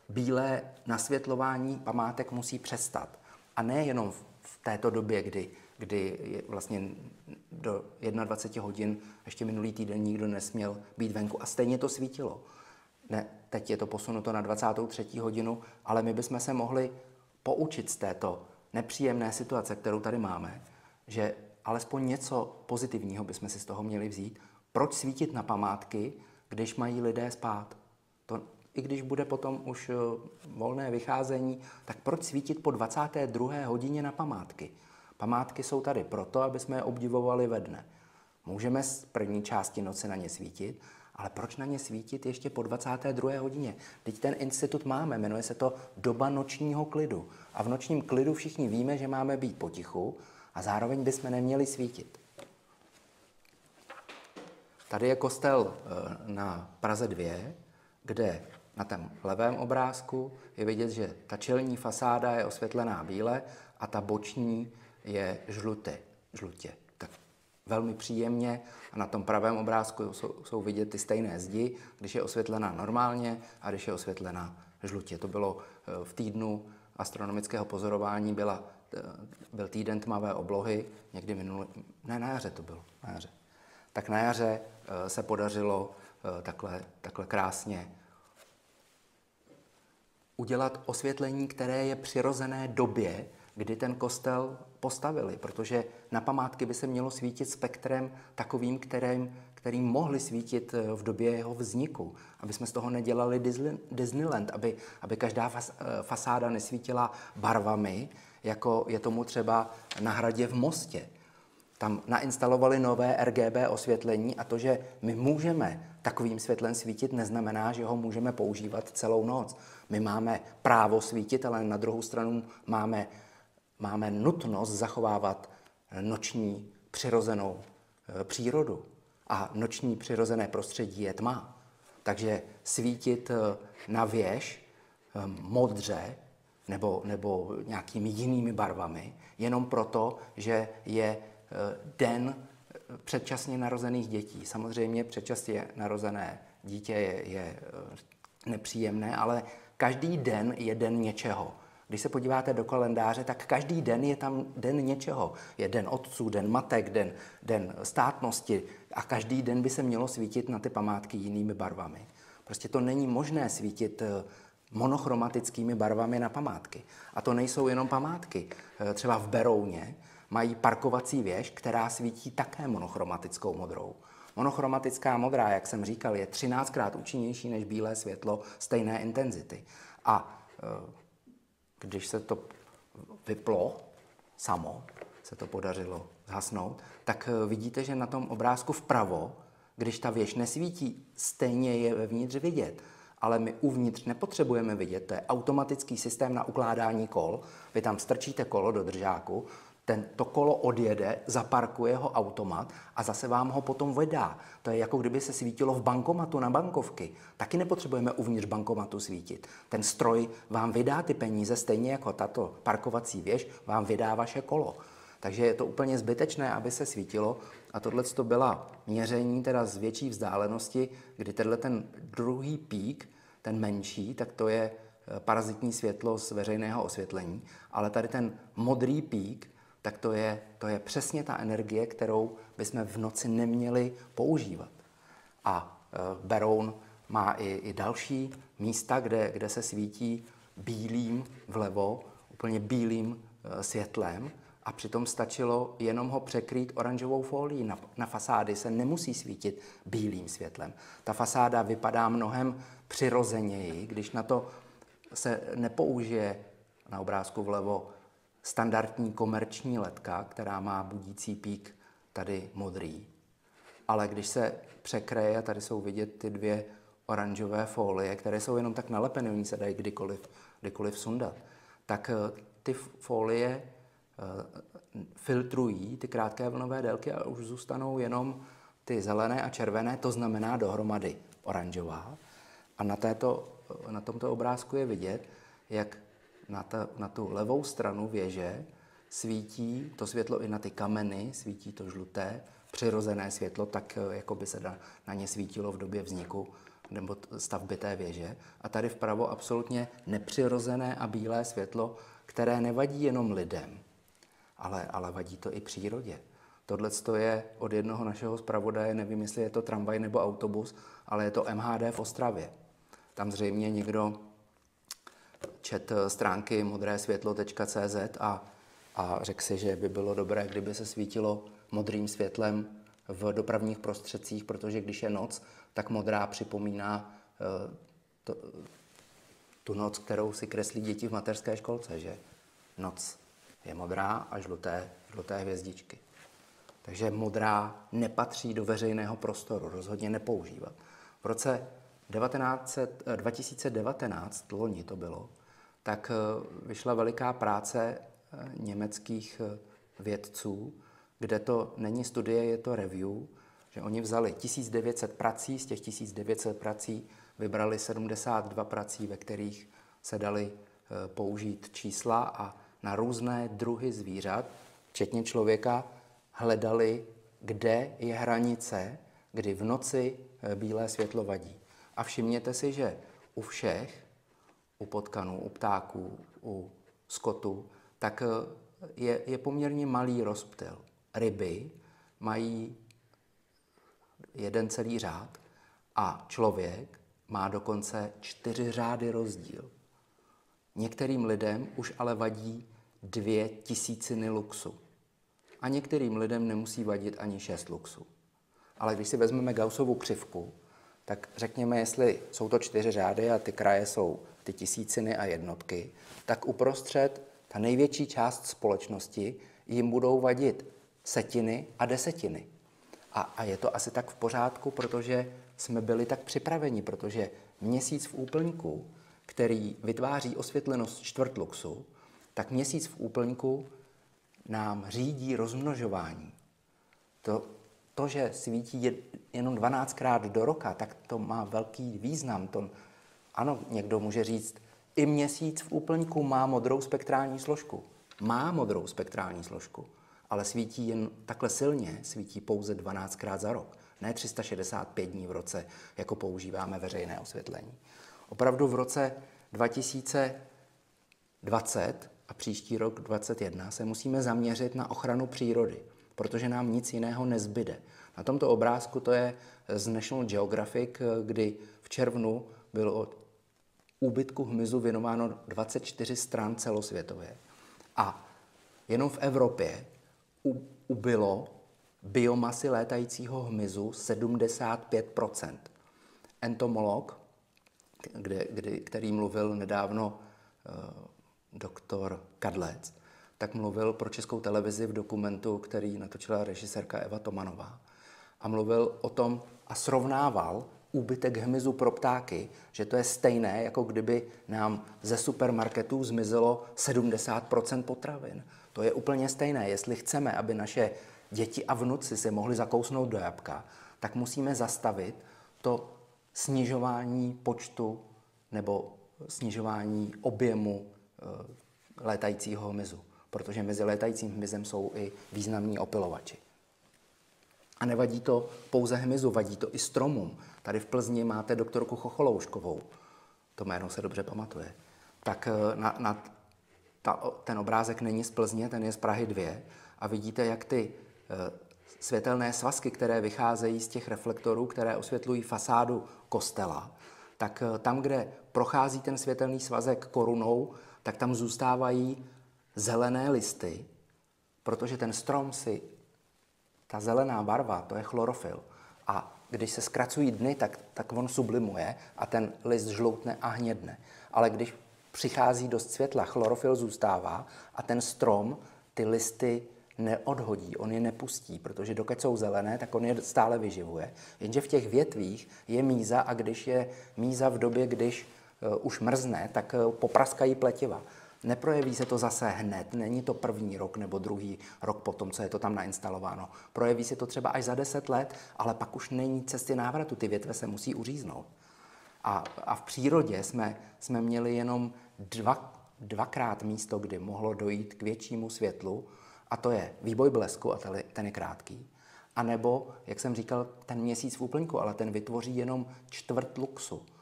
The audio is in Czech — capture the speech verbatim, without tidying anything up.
bílé nasvětlování památek musí přestat. A ne jenom v této době, kdy, kdy je vlastně do dvacet jedna hodin, ještě minulý týden nikdo nesměl být venku a stejně to svítilo. Ne, teď je to posunuto na dvacátou třetí hodinu, ale my bychom se mohli poučit z této nepříjemné situace, kterou tady máme, že alespoň něco pozitivního bychom si z toho měli vzít. Proč svítit na památky, když mají lidé spát? To, i když bude potom už volné vycházení, tak proč svítit po dvacáté druhé hodině na památky? Památky jsou tady proto, aby jsme je obdivovali ve dne. Můžeme z první části noci na ně svítit, ale proč na ně svítit ještě po dvacáté druhé hodině? Teď ten institut máme, jmenuje se to doba nočního klidu. A v nočním klidu všichni víme, že máme být potichu a zároveň bychom neměli svítit. Tady je kostel na Praze dvě, kde na tom levém obrázku je vidět, že ta čelní fasáda je osvětlená bíle a ta boční je žluté, žlutě. Tak velmi příjemně a na tom pravém obrázku jsou, jsou vidět ty stejné zdi, když je osvětlená normálně a když je osvětlená žlutě. To bylo v týdnu astronomického pozorování, byla, byl týden tmavé oblohy, někdy minulý, ne na jaře to bylo, na jaře. Tak na jaře se podařilo takhle, takhle krásně udělat osvětlení, které je přirozené době, kdy ten kostel postavili, protože na památky by se mělo svítit spektrem takovým, kterým, kterým mohli svítit v době jeho vzniku. Aby jsme z toho nedělali Disneyland, aby, aby každá fasáda nesvítila barvami, jako je tomu třeba na hradě v Mostě. Tam nainstalovali nové R G B osvětlení a to, že my můžeme takovým světlem svítit, neznamená, že ho můžeme používat celou noc. My máme právo svítit, ale na druhou stranu máme, máme nutnost zachovávat noční přirozenou přírodu. A noční přirozené prostředí je tma. Takže svítit na věž modře nebo, nebo nějakými jinými barvami, jenom proto, že je den předčasně narozených dětí. Samozřejmě předčasně narozené dítě je, je nepříjemné, ale každý den je den něčeho. Když se podíváte do kalendáře, tak každý den je tam den něčeho. Je den otců, den matek, den, den státnosti a každý den by se mělo svítit na ty památky jinými barvami. Prostě to není možné svítit monochromatickými barvami na památky. A to nejsou jenom památky. Třeba v Berouně mají parkovací věž, která svítí také monochromatickou modrou. Monochromatická modrá, jak jsem říkal, je třináctkrát účinnější než bílé světlo stejné intenzity. A e, když se to vyplo samo, se to podařilo zhasnout, tak e, vidíte, že na tom obrázku vpravo, když ta věž nesvítí, stejně je vevnitř vidět. Ale my uvnitř nepotřebujeme vidět, to je automatický systém na ukládání kol. Vy tam strčíte kolo do držáku, ten, to kolo odjede, zaparkuje ho automat a zase vám ho potom vydá. To je jako kdyby se svítilo v bankomatu na bankovky. Taky nepotřebujeme uvnitř bankomatu svítit. Ten stroj vám vydá ty peníze, stejně jako tato parkovací věž vám vydá vaše kolo. Takže je to úplně zbytečné, aby se svítilo. A tohle to byla měření teda z větší vzdálenosti, kdy tenhle ten druhý pík, ten menší, tak to je parazitní světlo z veřejného osvětlení. Ale tady ten modrý pík, tak to je, to je přesně ta energie, kterou bychom v noci neměli používat. A e, Beroun má i, i další místa, kde, kde se svítí bílým vlevo, úplně bílým e, světlem a přitom stačilo jenom ho překrýt oranžovou fólií. Na, na fasády se nemusí svítit bílým světlem. Ta fasáda vypadá mnohem přirozeněji, když na to se nepoužije na obrázku vlevo standardní komerční ledka, která má budící pík tady modrý. Ale když se překreje, tady jsou vidět ty dvě oranžové folie, které jsou jenom tak nalepeny, oni se dají kdykoliv, kdykoliv sundat, tak ty folie filtrují ty krátké vlnové délky a už zůstanou jenom ty zelené a červené, to znamená dohromady oranžová. A na, této, na tomto obrázku je vidět, jak Na, ta, na tu levou stranu věže svítí to světlo i na ty kameny, svítí to žluté, přirozené světlo, tak jako by se da, na ně svítilo v době vzniku nebo stavby té věže. A tady vpravo absolutně nepřirozené a bílé světlo, které nevadí jenom lidem, ale, ale vadí to i přírodě. Tohle je od jednoho našeho zpravodaje, nevím, jestli je to tramvaj nebo autobus, ale je to M H D v Ostravě. Tam zřejmě někdo čet stránky modré světlo tečka cé zet a, a řekl si, že by bylo dobré, kdyby se svítilo modrým světlem v dopravních prostředcích, protože když je noc, tak modrá připomíná uh, to, tu noc, kterou si kreslí děti v mateřské školce, že noc je modrá a žluté, žluté hvězdičky. Takže modrá nepatří do veřejného prostoru, rozhodně nepoužívat. V roce dva tisíce devatenáct, loni to bylo, tak vyšla veliká práce německých vědců, kde to není studie, je to review, že oni vzali tisíc devět set prací, z těch tisíc devět set prací vybrali sedmdesát dva prací, ve kterých se dali použít čísla a na různé druhy zvířat, včetně člověka, hledali, kde je hranice, kdy v noci bílé světlo vadí. A všimněte si, že u všech, u potkanů, u ptáků, u skotu, tak je, je poměrně malý rozptyl. Ryby mají jeden celý řád a člověk má dokonce čtyři řády rozdíl. Některým lidem už ale vadí dvě tisíciny luxu. A některým lidem nemusí vadit ani šest luxů. Ale když si vezmeme Gaussovu křivku, tak řekněme, jestli jsou to čtyři řády a ty kraje jsou ty tisíciny a jednotky, tak uprostřed ta největší část společnosti jim budou vadit setiny a desetiny. A, a je to asi tak v pořádku, protože jsme byli tak připraveni, protože měsíc v úplňku, který vytváří osvětlenost čtvrt luxu, tak měsíc v úplňku nám řídí rozmnožování. To, to že svítí je, jenom dvanáctkrát do roka, tak to má velký význam. To, ano, někdo může říct, i měsíc v úplňku má modrou spektrální složku. Má modrou spektrální složku, ale svítí jen takhle silně, svítí pouze dvanáctkrát za rok, ne tři sta šedesát pět dní v roce, jako používáme veřejné osvětlení. Opravdu v roce dva tisíce dvacet a příští rok dvacet jedna se musíme zaměřit na ochranu přírody, protože nám nic jiného nezbyde. Na tomto obrázku to je z National Geographic, kdy v červnu bylo od úbytku hmyzu věnováno dvacet čtyři stran celosvětově. A jenom v Evropě ubylo biomasy létajícího hmyzu sedmdesát pět procent. Entomolog, kde, kdy, který mluvil nedávno uh, doktor Kadlec, tak mluvil pro Českou televizi v dokumentu, který natočila režisérka Eva Tomanová. A mluvil o tom a srovnával úbytek hmyzu pro ptáky, že to je stejné, jako kdyby nám ze supermarketů zmizelo sedmdesát procent potravin. To je úplně stejné. Jestli chceme, aby naše děti a vnuci si mohli zakousnout do jablka, tak musíme zastavit to snižování počtu nebo snižování objemu e, létajícího hmyzu, protože mezi létajícím hmyzem jsou i významní opylovači. A nevadí to pouze hmyzu, vadí to i stromům. Tady v Plzni máte doktorku Chocholouškovou, to jméno se dobře pamatuje. Tak na, na ta, ten obrázek není z Plzně, ten je z Prahy dvě a vidíte, jak ty e, světelné svazky, které vycházejí z těch reflektorů, které osvětlují fasádu kostela, tak e, tam, kde prochází ten světelný svazek korunou, tak tam zůstávají zelené listy, protože ten strom si, ta zelená barva, to je chlorofyl. A když se zkracují dny, tak, tak on sublimuje a ten list žloutne a hnědne. Ale když přichází dost světla, chlorofyl zůstává a ten strom ty listy neodhodí, on je nepustí, protože dokud jsou zelené, tak on je stále vyživuje. Jenže v těch větvích je míza a když je míza v době, když uh, už mrzne, tak uh, popraskají pletiva. Neprojeví se to zase hned, není to první rok nebo druhý rok potom, co je to tam nainstalováno. Projeví se to třeba až za deset let, ale pak už není cesty návratu, ty větve se musí uříznout. A, a v přírodě jsme, jsme měli jenom dva, dvakrát místo, kdy mohlo dojít k většímu světlu, a to je výboj blesku, a ten je krátký, anebo, jak jsem říkal, ten měsíc v úplňku, ale ten vytvoří jenom čtvrt luxu.